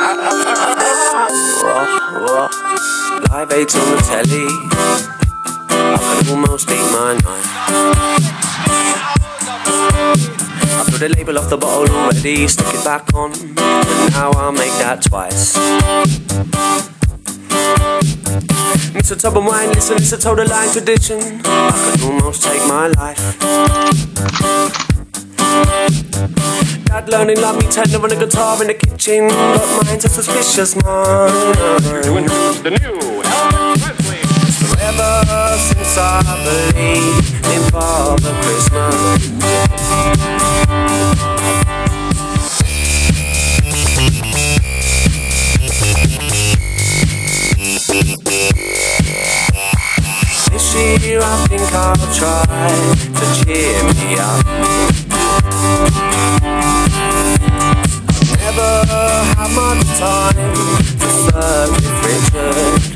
Live 8 on the telly, I could almost eat my night. I put a label off the bottle already, stick it back on, and now I'll make that twice. Mix a tub of wine, listen, it's a total line tradition. I could almost take my life. Dad learning love me tender on a guitar in the kitchen, but mine's a suspicious mind. To introduce the new Elvis Presley. Ever since I believed in Father Christmas, this year I think I'll try to cheer me up. I've never had much time to flirt with Richard.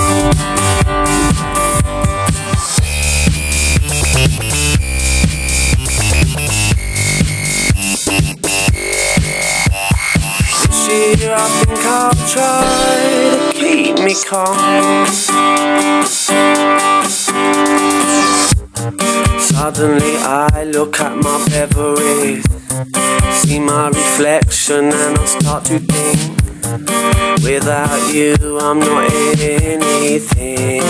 This year I think I'll try to keep me calm. Suddenly I look at my beverage, see my reflection and I start to think, without you I'm not anything.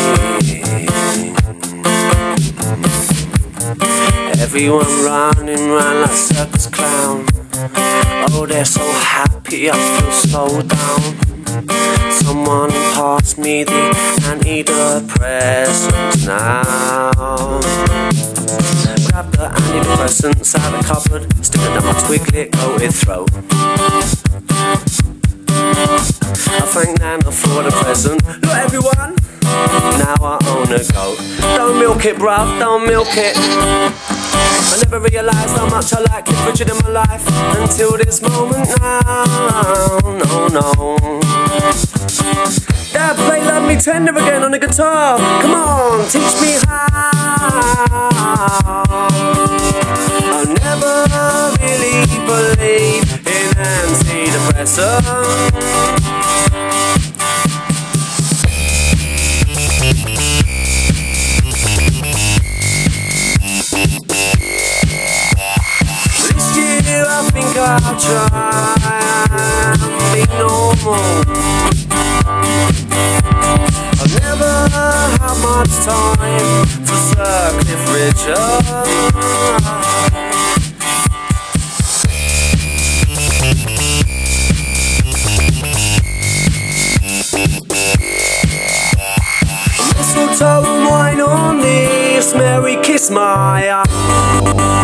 Everyone running round like circus clown. Oh, they're so happy, I feel so down. Someone pass me the antidepressants now. Grab the antidepressants out of the cupboard, stick it down my twiglet coated throat. I thank Nana for the present. Look everyone, now I own a goat. Don't milk it bruv, don't milk it. I never realised how much I like Cliff Richard in my life until this moment now. No. Dad, play Love Me Tender again on the guitar. Come on, teach me how. I never really believed in antidepressants. I think I'll try and be normal. I've never had much time to suck Cliff Richard. Mistletoe and wine on this Merry Kiss My Ass.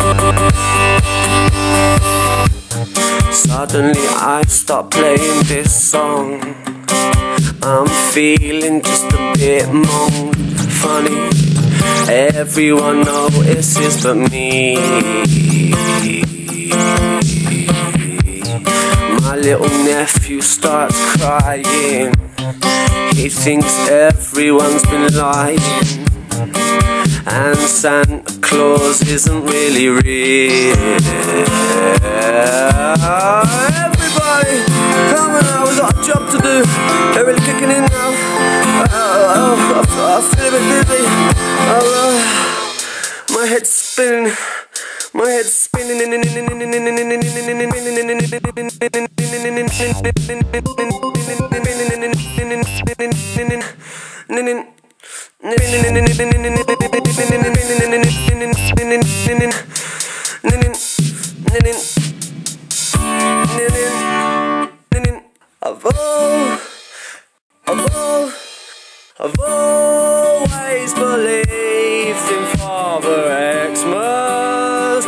Suddenly I start playing this song. I'm feeling just a bit more funny. Everyone notices but me. My little nephew starts crying. He thinks everyone's been lying, and Santa Claus isn't really real. Everybody, come on now, we've got a job to do. They're really kicking in now. I feel a bit dizzy. My head's spinning. My head's spinning. I've always believed in Father Xmas.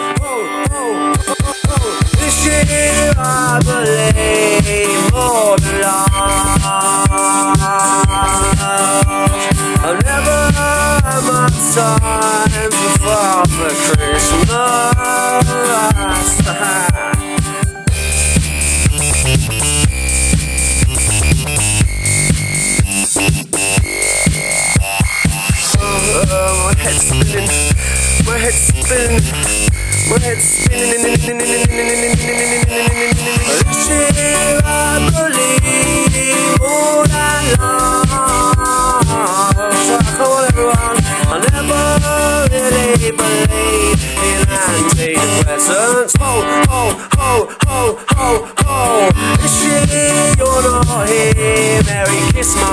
This year I believe more than love. I've never had much time for Father Christmas. My head's spinning, my head's spinning, my head's This year I believe all along. So I call everyone, I never really believe in antidepressants. Ho, ho, ho, ho, ho, ho. This year you're not here, Mary, kiss my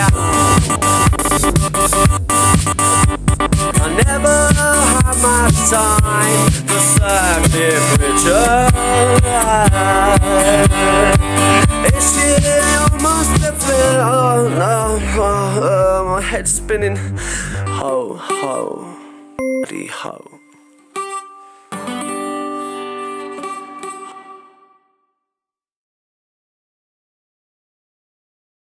I never had much time for circuit literature. This year I must have been, my head's spinning. Ho, ho, bloody ho.